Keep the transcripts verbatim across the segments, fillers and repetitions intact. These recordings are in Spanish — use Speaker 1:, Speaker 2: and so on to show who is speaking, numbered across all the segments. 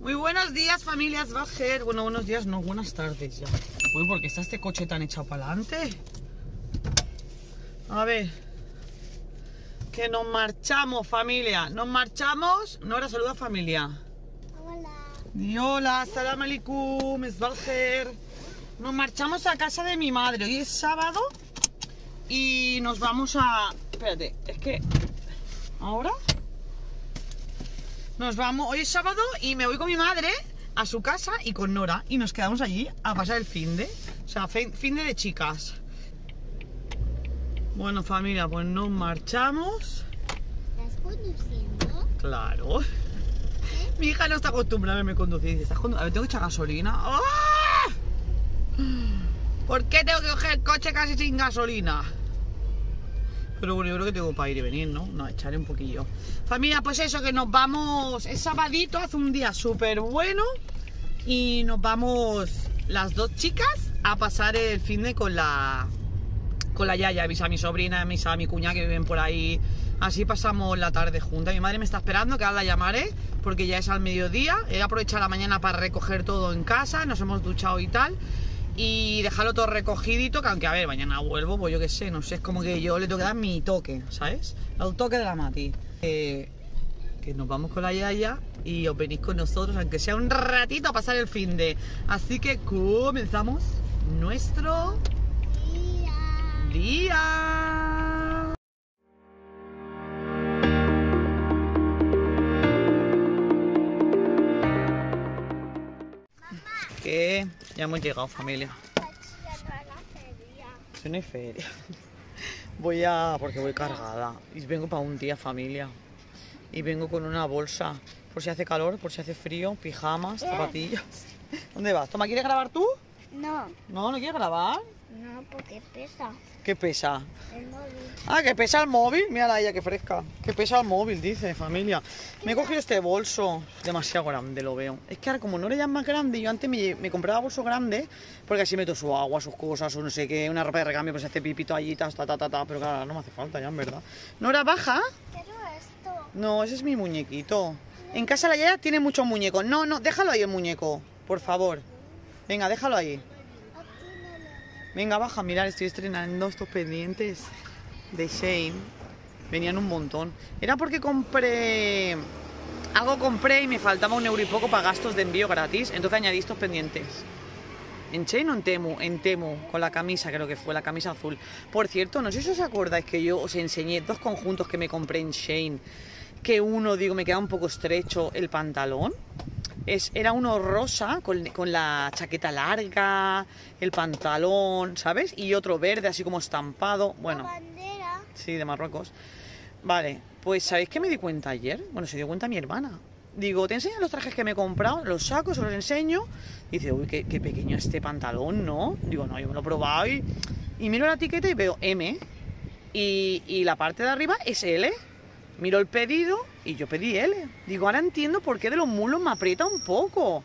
Speaker 1: Muy buenos días, familias Bajer. Bueno, buenos días, no, buenas tardes ya. Uy, ¿por qué está este coche tan echado para adelante? A ver. Que nos marchamos, familia. Nos marchamos. Nora, saluda, familia.
Speaker 2: Hola.
Speaker 1: Y hola, salam alaikum, es Bajer. Nos marchamos a casa de mi madre. Hoy es sábado. Y nos vamos a... Espérate, es que... ¿Ahora? Nos vamos, hoy es sábado y me voy con mi madre a su casa y con Nora y nos quedamos allí a pasar el finde, o sea, finde de chicas. Bueno, familia, pues nos marchamos.
Speaker 2: ¿Estás conduciendo?
Speaker 1: Claro. ¿Eh? Mi hija no está acostumbrada a verme conducir. Dice, ¿estás conduciendo? A ver, tengo que echar gasolina. ¡Ah! ¿Por qué tengo que coger el coche casi sin gasolina? Pero bueno, yo creo que tengo para ir y venir, ¿no? No, echaré un poquillo. Familia, pues eso, que nos vamos... Es sabadito, hace un día súper bueno. Y nos vamos las dos chicas a pasar el finde con la... Con la yaya, avisa a mi sobrina, avisa a mi cuñada que viven por ahí. Así pasamos la tarde juntas. Mi madre me está esperando, que ahora la llamaré, porque ya es al mediodía. He aprovechado la mañana para recoger todo en casa. Nos hemos duchado y tal. Y dejarlo todo recogidito, que aunque a ver, mañana vuelvo, pues yo qué sé, no sé, es como que yo le tengo que dar mi toque, ¿sabes? El toque de la Mati. Eh, que nos vamos con la yaya y os venís con nosotros, aunque sea un ratito a pasar el finde. Así que comenzamos nuestro día. día. Que ya hemos llegado, familia. Es una feria. Voy a... porque voy cargada. Y vengo para un día, familia. Y vengo con una bolsa. Por si hace calor, por si hace frío, pijamas, zapatillas. ¿Dónde vas? Toma, ¿quieres grabar tú?
Speaker 2: No.
Speaker 1: No, ¿no quieres grabar?
Speaker 2: No, porque pesa.
Speaker 1: ¿Qué pesa?
Speaker 2: El móvil.
Speaker 1: Ah, que pesa el móvil. Mírala ella, que fresca. Que pesa el móvil, dice, familia. Me he cogido este bolso. Demasiado grande, lo veo. Es que ahora, como no le llaman más grande, yo antes me, me compraba bolso grande, porque así meto su agua, sus cosas, o no sé qué, una ropa de recambio, pues hace pipito allí, ta, ta, ta, ta, ta. Pero claro, no me hace falta ya, en verdad. ¿No era baja?
Speaker 2: Pero esto.
Speaker 1: No, ese es mi muñequito. En casa la yaya tiene muchos muñecos. No, no, déjalo ahí el muñeco, por favor. Venga, déjalo ahí. Venga, baja, mirad, estoy estrenando estos pendientes de Shein. Venían un montón. Era porque compré... Algo compré y me faltaba un euro y poco para gastos de envío gratis. Entonces añadí estos pendientes. ¿En Shein o en Temu? En Temu, con la camisa, creo que fue, la camisa azul. Por cierto, no sé si os acordáis que yo os enseñé dos conjuntos que me compré en Shein. Que uno, digo, me queda un poco estrecho el pantalón. Es, era uno rosa, con, con la chaqueta larga, el pantalón, ¿sabes? Y otro verde, así como estampado. Bueno,
Speaker 2: La bandera.
Speaker 1: sí, de Marruecos. Vale, pues ¿sabéis qué me di cuenta ayer? Bueno, se dio cuenta mi hermana. Digo, ¿te enseño los trajes que me he comprado? Los saco, se los enseño. Y dice, uy, qué, qué pequeño este pantalón, ¿no? Digo, no, yo me lo he probado y... Y miro la etiqueta y veo M. Y, y la parte de arriba es L. Miro el pedido y yo pedí L. Digo, ahora entiendo por qué de los muslos me aprieta un poco.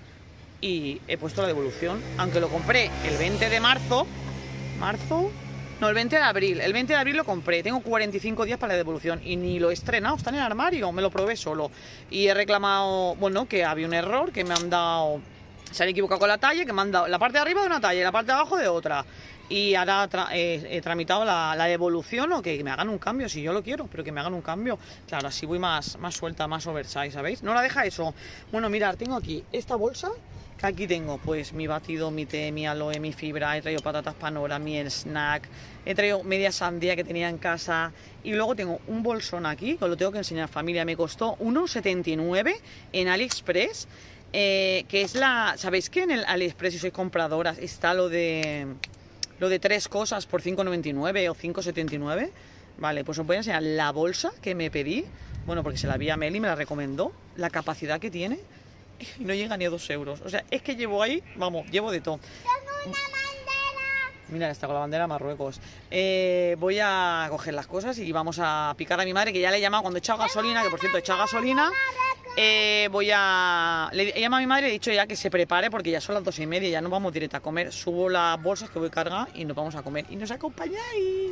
Speaker 1: Y he puesto la devolución. Aunque lo compré el veinte de marzo. ¿Marzo? No, el veinte de abril. El veinte de abril lo compré. Tengo cuarenta y cinco días para la devolución. Y ni lo he estrenado. Está en el armario. Me lo probé solo. Y he reclamado, bueno, que había un error. Que me han dado... Se han equivocado con la talla. Que me han dado la parte de arriba de una talla y la parte de abajo de otra. Y ahora tra eh, he tramitado la, la devolución o que me hagan un cambio, si yo lo quiero, pero que me hagan un cambio. Claro, así voy más, más suelta, más oversize, ¿sabéis? No la deja eso. Bueno, mirad, tengo aquí esta bolsa, que aquí tengo pues mi batido, mi té, mi aloe, mi fibra, he traído patatas panora, mi snack, he traído media sandía que tenía en casa y luego tengo un bolsón aquí, que os lo tengo que enseñar, familia, me costó uno setenta y nueve en AliExpress, eh, que es la... ¿Sabéis que en el AliExpress, si sois compradoras, está lo de... Lo de tres cosas por cinco noventa y nueve o cinco setenta y nueve. Vale, pues os voy a enseñar la bolsa que me pedí. Bueno, porque se la vi a Meli, me la recomendó. La capacidad que tiene. Y no llega ni a dos euros. O sea, es que llevo ahí, vamos, llevo de todo.
Speaker 2: Tengo una bandera.
Speaker 1: Mira, está con la bandera de Marruecos. Eh, voy a coger las cosas y vamos a picar a mi madre, que ya le he llamado cuando he echado gasolina, que por cierto he echado gasolina. Eh, voy a... Le he llamado a mi madre y he dicho ya que se prepare porque ya son las dos y media, ya nos vamos directo a comer. Subo las bolsas que voy a cargar y nos vamos a comer. Y nos acompañáis.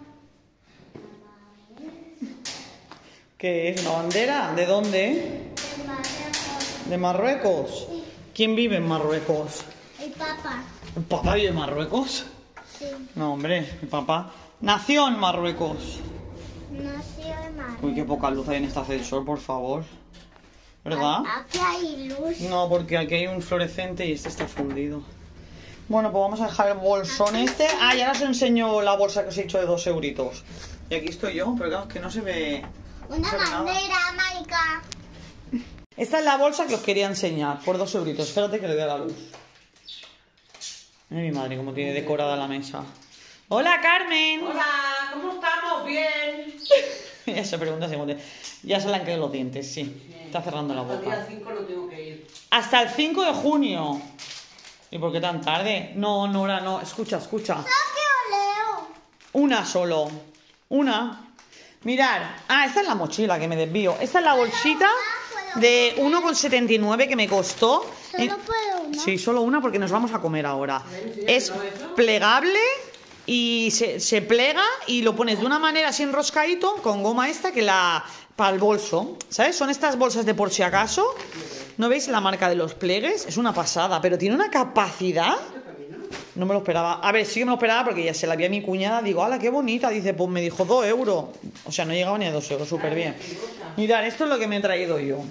Speaker 1: ¿Qué es? ¿Una bandera? ¿De dónde?
Speaker 2: Marruecos.
Speaker 1: ¿De Marruecos?
Speaker 2: Sí.
Speaker 1: ¿Quién vive en Marruecos?
Speaker 2: El papá.
Speaker 1: ¿El papá vive en Marruecos?
Speaker 2: Sí.
Speaker 1: No, hombre, mi papá nació en Marruecos.
Speaker 2: Nació en Marruecos.
Speaker 1: Uy, qué poca luz hay en este ascensor, por favor. ¿Verdad?
Speaker 2: Aquí hay luz.
Speaker 1: No, porque aquí hay un fluorescente y este está fundido. Bueno, pues vamos a dejar el bolsón este. Ah, ya os enseño la bolsa que os he hecho de dos euritos. Y aquí estoy yo, pero claro, es que no se ve... no
Speaker 2: Una
Speaker 1: se ve nada.
Speaker 2: bandera, marica.
Speaker 1: Esta es la bolsa que os quería enseñar, por dos euritos. Espérate que le dé la luz. Mira mi madre cómo tiene decorada la mesa. ¡Hola, Carmen!
Speaker 3: Hola, ¿cómo estamos? Bien.
Speaker 1: Ya se pregunta si ya se le han caído los dientes, sí. Está cerrando la
Speaker 3: Hasta el día
Speaker 1: boca.
Speaker 3: cinco no tengo que ir.
Speaker 1: Hasta el cinco de junio. ¿Y por qué tan tarde? No, Nora, no. Escucha, escucha.
Speaker 2: ¿Qué leo?
Speaker 1: Una solo. Una. Mirar. Ah, esta es la mochila que me desvío. Esta es la bolsita de uno con setenta y nueve que me costó.
Speaker 2: Solo puedo una.
Speaker 1: Sí, solo una porque nos vamos a comer ahora. Es plegable y se, se plega y lo pones de una manera así enroscadito con goma esta que la... para el bolso. ¿Sabes? Son estas bolsas de por si acaso. ¿No veis la marca de los pliegues? Es una pasada, pero tiene una capacidad... No me lo esperaba. A ver, sí que me lo esperaba porque ya se la vi a mi cuñada. Digo, ¡hala, qué bonita! Dice, pues me dijo dos euros. O sea, no llegaba ni a dos euros, súper bien. Mirad, esto es lo que me he traído yo.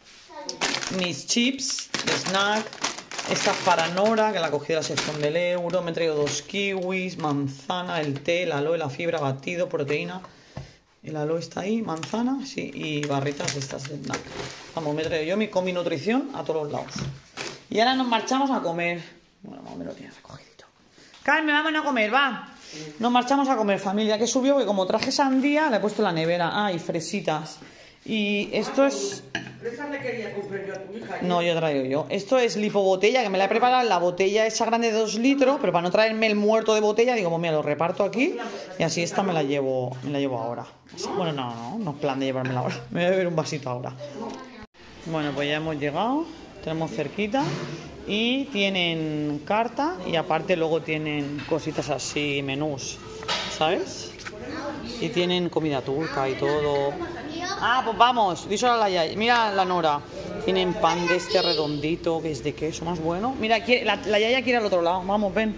Speaker 1: Mis chips de snack. Esta para Nora, que la cogí de la sección del euro. Me he traído dos kiwis, manzana, el té, el aloe, la fibra, batido, proteína. El aloe está ahí, manzana, sí, y barritas de estas de snack. Vamos, me he traído yo mi combi nutrición a todos los lados. Y ahora nos marchamos a comer. Bueno, vamos, me lo tiene recogidito. Carmen, vámonos a comer, va. Nos marchamos a comer, familia, que subió, porque como traje sandía, le he puesto en la nevera. Ah, y fresitas. Y esto es...
Speaker 3: Esa le quería comprar yo a tu hija.
Speaker 1: No, yo traigo yo. Esto es lipobotella, que me la he preparado en la botella esa grande de dos litros, pero para no traerme el muerto de botella, digo, pues mira, lo reparto aquí y así esta me la llevo, me la llevo ahora. Bueno, no, no, no es plan de llevármela ahora. Me voy a beber un vasito ahora. Bueno, pues ya hemos llegado, tenemos cerquita y tienen carta y aparte luego tienen cositas así, menús, ¿sabes? Y tienen comida turca y todo. Ah, pues vamos, díselo a la Yaya. Mira la Nora. Tienen pan de este redondito, que es de queso, más bueno. Mira, aquí, la, la Yaya quiere al otro lado. Vamos, ven.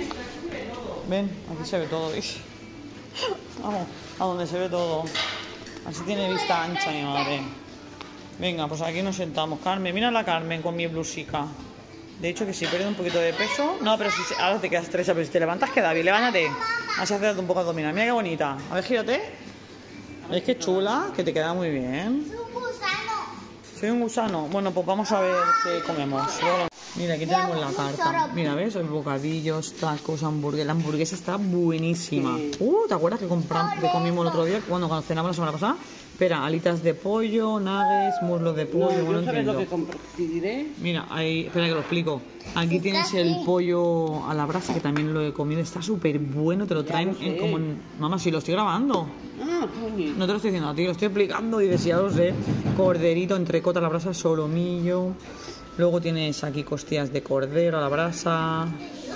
Speaker 1: Ven, aquí se ve todo, ¿veis? Vamos, a donde se ve todo. Así tiene vista ancha mi madre. Venga, pues aquí nos sentamos. Carmen, mira la Carmen con mi blusica. De hecho, que si pierde un poquito de peso... No, pero si ahora te quedas estrecha, pero si te levantas queda bien. Levántate. Así haces un poco abdominal. Mira qué bonita. A ver, gírate. ¿Ves qué chula? Que te queda muy bien.
Speaker 2: Un gusano.
Speaker 1: Soy un gusano. Bueno, pues vamos a ver qué comemos. Mira, aquí tenemos la carta. Mira, ¿ves? Hay bocadillos, tacos, hamburguesas. La hamburguesa está buenísima. Uh, ¿te acuerdas que, compramos, que comimos el otro día? Bueno, cuando cenamos la semana pasada. Espera, alitas de pollo, nuggets, muslo de pollo.
Speaker 3: No,
Speaker 1: bueno,
Speaker 3: yo sabes lo que
Speaker 1: entiendo.
Speaker 3: pediré.
Speaker 1: Mira, ahí, espera que lo explico. Aquí tienes el pollo a la brasa, que también lo he comido. Está súper bueno, te lo traen
Speaker 3: lo sé.
Speaker 1: en, como en... Mamá, si lo estoy grabando.
Speaker 3: Ah, coño.
Speaker 1: No te lo estoy diciendo a ti, lo estoy explicando y decía, lo sé. Corderito, entrecota a la brasa, solomillo. Luego tienes aquí costillas de cordero a la brasa.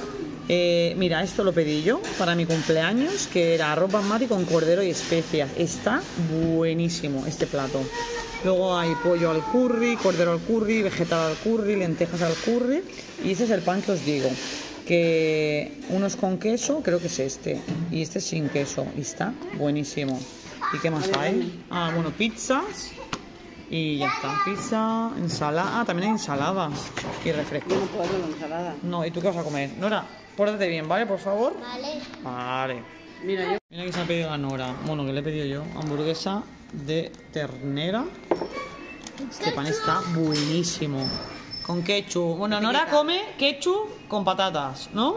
Speaker 1: Eh, mira, esto lo pedí yo para mi cumpleaños, que era arroz basmati con cordero y especias. Está buenísimo este plato. Luego hay pollo al curry, cordero al curry, vegetal al curry, lentejas al curry. Y este es el pan que os digo. Que uno es con queso, creo que es este. Y este es sin queso. Y está buenísimo. ¿Y qué más hay? Ah, bueno, pizzas. Y ya está. Pizza, ensalada. Ah, también hay ensaladas. Y refresco.
Speaker 3: Yo no puedo la ensalada.
Speaker 1: No, ¿y tú qué vas a comer? Nora, pórtate bien, ¿vale? Por favor.
Speaker 2: Vale.
Speaker 1: Vale.
Speaker 3: Mira, yo...
Speaker 1: Mira que se ha pedido la Nora. Bueno, que le he pedido yo. Hamburguesa de ternera. Este pan está buenísimo. Con ketchup. Bueno, Nora come ketchup con patatas, ¿no?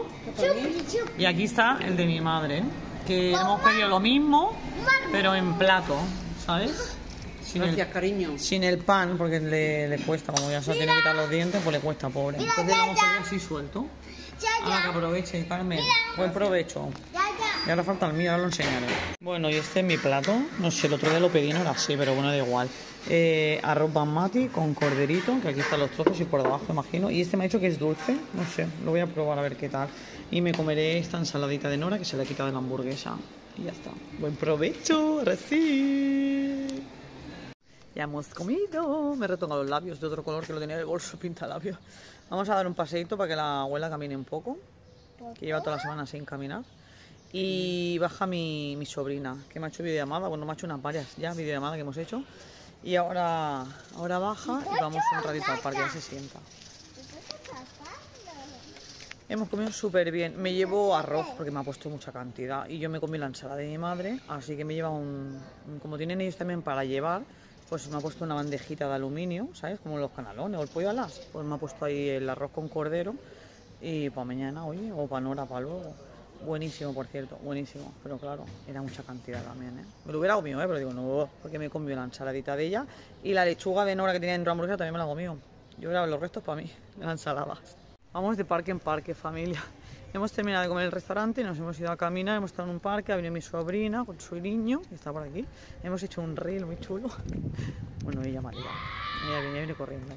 Speaker 1: Y aquí está el de mi madre, que hemos pedido lo mismo, pero en plato, ¿sabes? Sin
Speaker 3: Gracias,
Speaker 1: el,
Speaker 3: cariño.
Speaker 1: sin el pan, porque le, le cuesta, como ya se tiene que quitar los dientes, pues le cuesta, pobre. Entonces lo hemos pedido así suelto. Ahora que aproveche, Carmen. Buen provecho.
Speaker 2: Ya, ya.
Speaker 1: Y ahora falta el mío, ahora lo enseñaré. Bueno, y este es mi plato. No sé, el otro día lo pedí, no era así, pero bueno, da igual. Eh, arroz basmati con corderito, que aquí están los trozos y por debajo, imagino. Y este me ha dicho que es dulce, no sé, lo voy a probar a ver qué tal. Y me comeré esta ensaladita de Nora que se le ha quitado de la hamburguesa. Y ya está. Buen provecho, ahora sí. Ya hemos comido. Me he retocado los labios de otro color que lo tenía en el bolso, pinta labios. Vamos a dar un paseíto para que la abuela camine un poco, que lleva toda la semana sin caminar. Y baja mi, mi sobrina, que me ha hecho videollamada. Bueno, me ha hecho unas varias ya videollamadas que hemos hecho. Y ahora, ahora baja y vamos un ratito al parque, ya se sienta. Hemos comido súper bien. Me llevo arroz porque me ha puesto mucha cantidad. Y yo me comí la ensalada de mi madre, así que me lleva un... un como tienen ellos también para llevar, pues me ha puesto una bandejita de aluminio, ¿sabes? Como los canalones o el pollo alas. Pues me ha puesto ahí el arroz con cordero. Y para mañana, oye, o para Nora, para luego. Buenísimo, por cierto, buenísimo. Pero claro, era mucha cantidad también, ¿eh? Me lo hubiera comido, ¿eh? Pero digo, no, porque me comió la ensaladita de ella. Y la lechuga de Nora que tenía dentro de la hamburguesa también me la comió. Yo era los restos para mí, de la ensalada. Vamos de parque en parque, familia. Hemos terminado de comer en el restaurante y nos hemos ido a caminar. Hemos estado en un parque, ha venido mi sobrina con su niño, que está por aquí. Hemos hecho un reel muy chulo. Bueno, ella me ha liado. Ella viene, viene corriendo.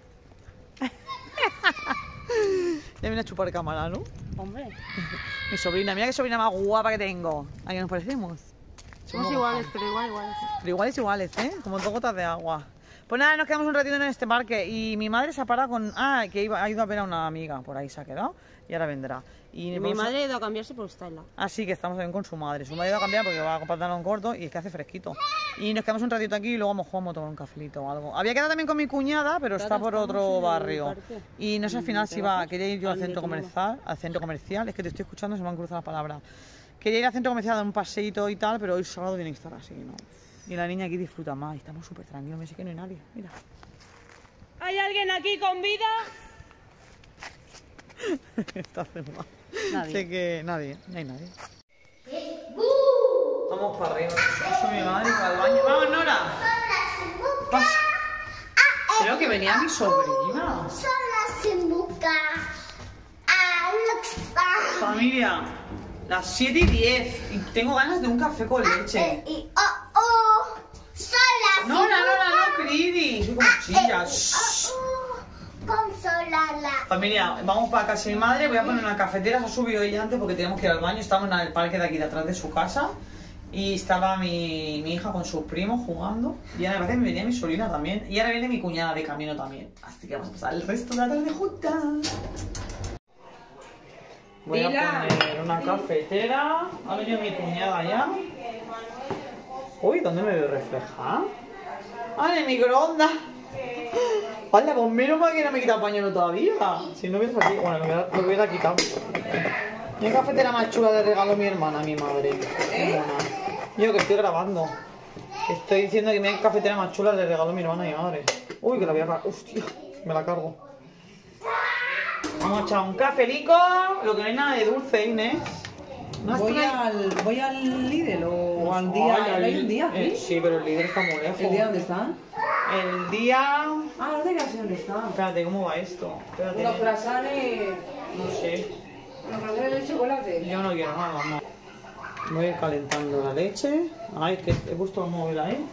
Speaker 1: Ya viene a chupar cámara, ¿no?
Speaker 3: Hombre.
Speaker 1: Mi sobrina, mira qué sobrina más guapa que tengo. ¿A qué nos parecemos?
Speaker 3: Somos iguales, pero igual, iguales.
Speaker 1: Pero iguales, iguales, ¿eh? Como dos gotas de agua. Pues nada, nos quedamos un ratito en este parque y mi madre se ha parado con... Ah, que iba, ha ido a ver a una amiga, por ahí se ha quedado y ahora vendrá. Y
Speaker 3: Y mi madre ha ido a cambiarse por Stella.
Speaker 1: Así que estamos también con su madre. Su madre ha ido a cambiar porque va a comprar pantalón corto y es que hace fresquito. Y nos quedamos un ratito aquí y luego hemos jugado a tomar un cafelito o algo. Había quedado también con mi cuñada, pero está por otro barrio. Y no sé al final si va... Quería ir yo al centro comercial, al centro comercial. Es que te estoy escuchando, se me han cruzado las palabras. Quería ir al centro comercial a dar un paseíto y tal, pero hoy sábado tiene que estar así, ¿no? Y la niña aquí disfruta más y estamos súper tranquilos. Me dice que no hay nadie, mira.
Speaker 3: ¿Hay alguien aquí con vida?
Speaker 1: Está mal.
Speaker 3: Nadie.
Speaker 1: Sé que nadie, no hay nadie. Vamos para arriba. Yo soy mi madre para el baño. ¡Vamos, Nora! Pasa. Creo que venía mi sobrina.
Speaker 2: Sola sin buscar. Alexa.
Speaker 1: Familia, las siete y diez y tengo ganas de un café con leche.
Speaker 2: Y oh, oh. Sola
Speaker 1: Nora, Nora, no, Cridi. Soy como chilla. Shh.
Speaker 2: Consolala.
Speaker 1: Familia, vamos para casa de mi madre, voy a poner una cafetera, se ha subido ella antes porque tenemos que ir al baño, estamos en el parque de aquí de atrás de su casa y estaba mi, mi hija con sus primos jugando y ahora me parece que me venía mi sobrina también y ahora viene mi cuñada de camino también, así que vamos a pasar el resto de la tarde juntas. Voy a poner una cafetera, ha venido mi cuñada ya. Uy, ¿dónde me veo reflejada? ¡Ah, en el microondas! Hola, pues menos mal que no me he quitado el pañuelo todavía. Si no hubiera aquí, bueno, lo hubiera, lo hubiera quitado. ¿Qué cafetera más chula le regaló mi hermana a mi madre? Qué mona. Yo que estoy grabando. Estoy diciendo que mi cafetera más chula le regaló mi hermana a mi madre. Uy, que la voy a cargar. Hostia, me la cargo. Vamos a echar un cafelico. Lo que no hay nada de dulce, Inés.
Speaker 3: ¿No voy, al, ¿Voy al Lidl o, o al día?
Speaker 1: Ay,
Speaker 3: ¿Hay un día aquí?
Speaker 1: Eh, sí, pero el Lidl está muy lejos.
Speaker 3: ¿El día dónde está?
Speaker 1: El día...
Speaker 3: Ah, no te quedas dónde está.
Speaker 1: Espérate, ¿cómo va esto? Espérate.
Speaker 3: Unos croissants
Speaker 1: No sé.
Speaker 3: Unos croissants de chocolate.
Speaker 1: Yo no quiero nada, no. Voy a ir calentando la leche. Ay, que he puesto el móvil ahí.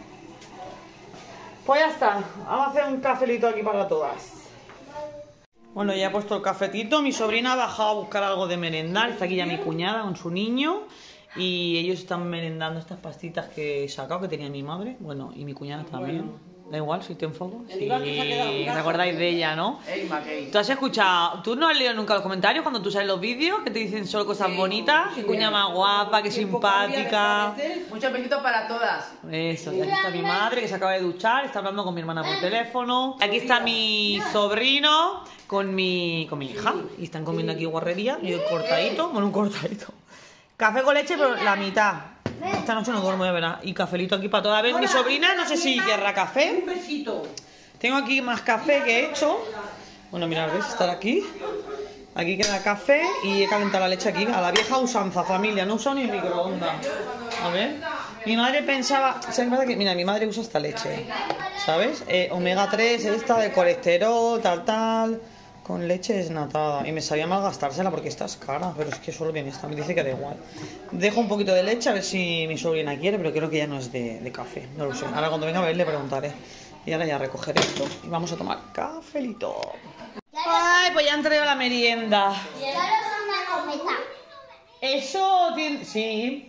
Speaker 1: Pues ya está. Vamos a hacer un cafelito aquí para todas. Bueno, ya he puesto el cafetito. Mi sobrina ha bajado a buscar algo de merendar. Está aquí ya mi cuñada con su niño. Y ellos están merendando estas pastitas que he sacado, que tenía mi madre. Bueno, y mi cuñada también. Bueno. Da igual, si te enfoco. Sí, ¿te acordáis de ella, no? ¿Tú has escuchado? ¿Tú no has leído nunca los comentarios cuando tú sales los vídeos? Que te dicen solo cosas sí, bonitas. Qué cuña más guapa, qué simpática.
Speaker 3: Muchos besitos para todas.
Speaker 1: Eso, y aquí está mi madre que se acaba de duchar. Está hablando con mi hermana por teléfono. Aquí está mi sobrino con mi, con mi hija. Y están comiendo aquí guarrería. Y el cortadito, bueno, un cortadito. Café con leche, pero la mitad. Esta noche no duermo, de verdad. Y cafelito aquí para toda. A ver, mi sobrina, no sé si querrá café.
Speaker 3: Un besito.
Speaker 1: Tengo aquí más café que he hecho. Bueno, mirad, ¿ves? Estar aquí. Aquí queda café y he calentado la leche aquí. A la vieja usanza, familia. No uso ni el microondas. A ver. Mi madre pensaba... ¿Sabes que? Mira, mi madre usa esta leche. ¿Sabes? Eh, omega tres, esta de colesterol, tal, tal... Con leche desnatada. Y me sabía mal gastársela porque esta es cara. Pero es que solo viene esta. Me dice que da igual. Dejo un poquito de leche a ver si mi sobrina quiere. Pero creo que ya no es de, de café. No lo sé. Ahora cuando venga a ver le preguntaré. Y ahora ya recoger esto. Y vamos a tomar cafelito. Ay, pues ya han traído la merienda.
Speaker 2: Solo son una cometa.
Speaker 1: Eso tiene... Sí.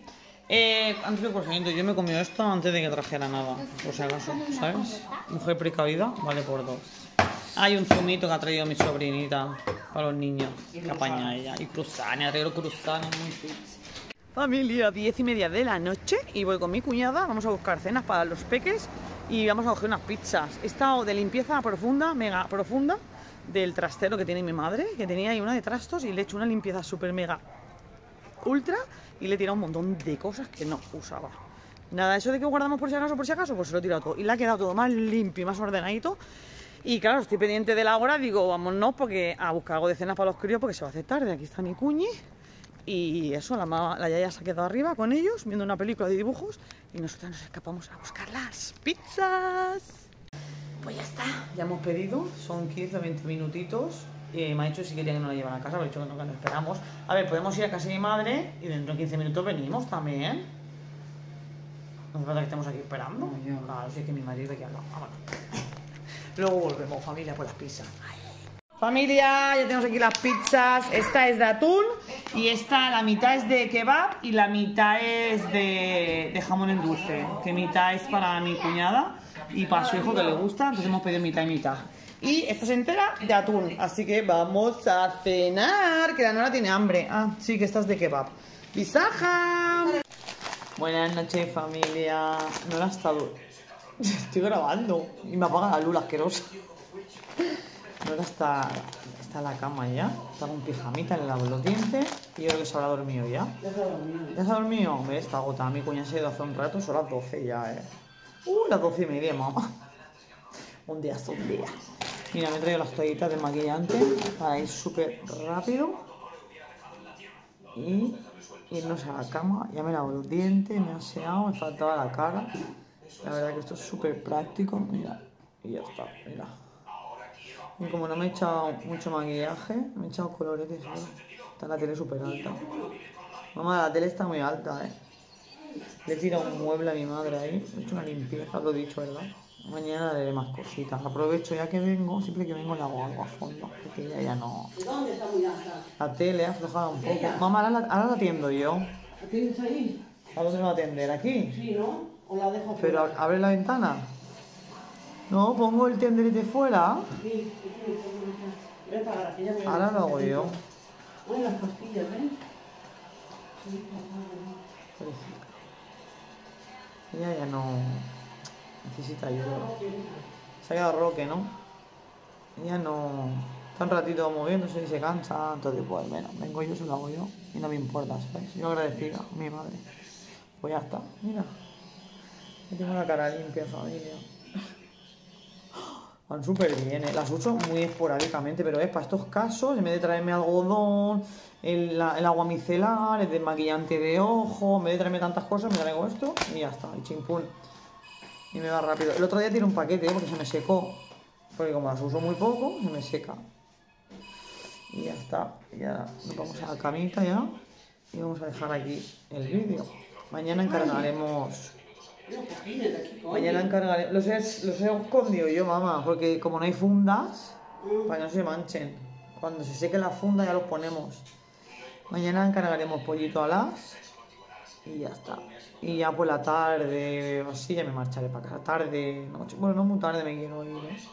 Speaker 1: Eh, antes de croissant, yo me he comido esto antes de que trajera nada, por si acaso, ¿sabes? Mujer precavida, vale por dos. Hay un zumito que ha traído mi sobrinita para los niños, que apaña ella. Y croissant, ha traído croissant muy fit. Familia, diez y media de la noche y voy con mi cuñada, vamos a buscar cenas para los peques y vamos a coger unas pizzas. He estado de limpieza profunda, mega profunda, del trastero que tiene mi madre, que tenía ahí una de trastos, y le he hecho una limpieza súper mega ultra y le he tirado un montón de cosas que no usaba. Nada, eso de que guardamos por si acaso, por si acaso, pues se lo he tirado todo y le ha quedado todo más limpio y más ordenadito. Y claro, estoy pendiente de la hora, digo, vámonos porque a buscar algo de cenas para los críos porque se va a hacer tarde. Aquí está mi cuñi. Y eso, la, mamá, la yaya se ha quedado arriba con ellos, viendo una película de dibujos, y nosotros nos escapamos a buscar las pizzas. Pues ya está, ya hemos pedido, son quince o veinte minutitos, y me ha dicho si quería que nos la llevan a casa, me ha dicho que no, que no esperamos. A ver, podemos ir a casa de mi madre, y dentro de quince minutos venimos también. No hace falta que estemos aquí esperando. Claro, sí que mi marido aquí al lado. Vámonos. Luego volvemos, familia, por las pizzas. Familia, ya tenemos aquí las pizzas. Esta es de atún y esta, la mitad es de kebab y la mitad es de, de jamón en dulce. Que mitad es para mi cuñada y para su hijo que le gusta, entonces hemos pedido mitad y mitad. Y esta es entera de atún, así que vamos a cenar, que la Nora tiene hambre. Ah, sí, que esta es de kebab. ¡Bisaja! Buenas noches, familia. Nora está... Estoy grabando y me apaga la luz asquerosa. Ahora está, está en la cama ya, está con pijamita, le lavo los dientes y yo creo que se habrá dormido ya. ¿Ya se ha dormido? ¿Ya se ha dormido? Hombre, está agotada. Mi cuñada se ha ido hace un rato, son las doce ya, eh. Uh, las doce y media, mamá. Un día es un día. Mira, me he traído las toallitas de maquillante para ir súper rápido y irnos a la cama. Ya me lavo los dientes, me he aseado, me faltaba la cara. La verdad que esto es súper práctico, mira, y ya está, mira. Y como no me he echado mucho maquillaje, me he echado coloretes solo. Está la tele súper alta. Mamá, la tele está muy alta, eh. Le he tirado un mueble a mi madre ahí. He hecho una limpieza, lo he dicho, ¿verdad? Mañana le haré más cositas. Aprovecho ya que vengo, siempre que vengo le hago algo a fondo. Porque ya, ya no...
Speaker 3: ¿Dónde está muy alta?
Speaker 1: La tele ha aflojado un poco. Mamá, ahora la, ahora la atiendo yo.
Speaker 3: ¿La tienes ahí?
Speaker 1: ¿A dónde me va a atender? ¿Aquí?
Speaker 3: Sí, ¿no? ¿O la dejo
Speaker 1: Pero
Speaker 3: fuera?
Speaker 1: abre la ventana. No, pongo el tenderete fuera.
Speaker 3: Sí, sí, sí. Voy a pagar, que ya me...
Speaker 1: Ahora lo hago yo.
Speaker 3: Uy, las pastillas, ¿ves?
Speaker 1: Ella ya no necesita ayuda. Se ha quedado Roque, ¿no? Ella no... Está un ratito moviéndose y se cansa, entonces pues menos. Vengo yo, se lo hago yo y no me importa, ¿sabes? Yo agradecida a mi madre. Pues ya está, mira. Yo tengo la cara limpia, familia. Van súper bien, ¿eh? Las uso muy esporádicamente, pero es para estos casos, en vez de traerme algodón, el, la, el agua micelar, el desmaquillante de ojo, en vez de traerme tantas cosas, me traigo esto y ya está, el chimpún. Y me va rápido. El otro día tiré un paquete, ¿eh? Porque se me secó, porque como las uso muy poco, se me seca. Y ya está, ya nos vamos a la camita ya y vamos a dejar aquí el vídeo. Mañana encargaremos... Mañana encargaré. Los he, los he escondido yo, mamá, porque como no hay fundas, para que no se manchen. Cuando se seque la funda ya los ponemos. Mañana encargaremos pollito alas y ya está. Y ya por la tarde, así ya me marcharé para casa. Tarde, noche. Bueno, no muy tarde me quiero ir, ¿eh?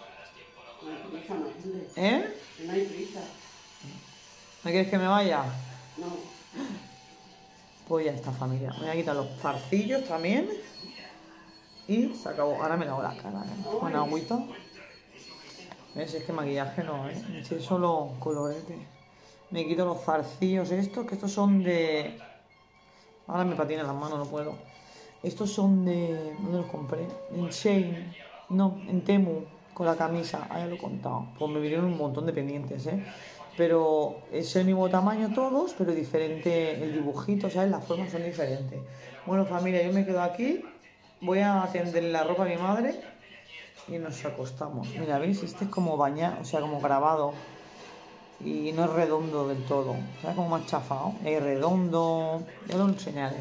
Speaker 1: ¿Eh?
Speaker 3: No hay prisa.
Speaker 1: ¿No quieres que me vaya?
Speaker 3: No.
Speaker 1: Pues ya está, familia. Me voy a quitar los zarcillos también. Y se acabó. Ahora me lavo la cara, ¿eh? Con agüita. ¿Ves? Es que maquillaje no, ¿eh? Me eché solo colorete. Me quito los zarcillos estos, que estos son de... Ahora me patinan las manos, no puedo. Estos son de... ¿Dónde los compré? En Shein. No, en Temu. Con la camisa. Ah, ya lo he contado. Pues me vinieron un montón de pendientes, ¿eh? Pero es el mismo tamaño todos, pero diferente el dibujito, ¿sabes? Las formas son diferentes. Bueno, familia, yo me quedo aquí. Voy a tenderle la ropa a mi madre y nos acostamos. Mira, ¿veis? Este es como bañado, o sea, como grabado. Y no es redondo del todo. ¿Sabes? Como más chafado. Es redondo. Ya lo enseñaré.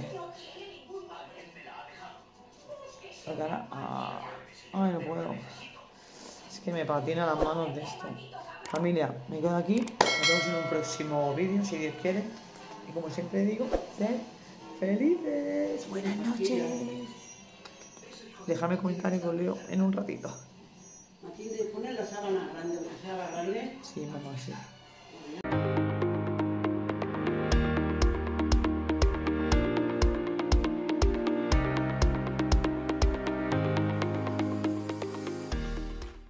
Speaker 1: La cara... Ah, ay, no puedo. Es que me patina las manos de esto. Familia, me quedo aquí. Nos vemos en un próximo vídeo, si Dios quiere. Y como siempre digo, sed Felices. Buenas noches. Déjame comentar con Leo en un ratito.
Speaker 4: Aquí te pones la sábana grande, la sábana grande.
Speaker 1: Sí, mamá, sí.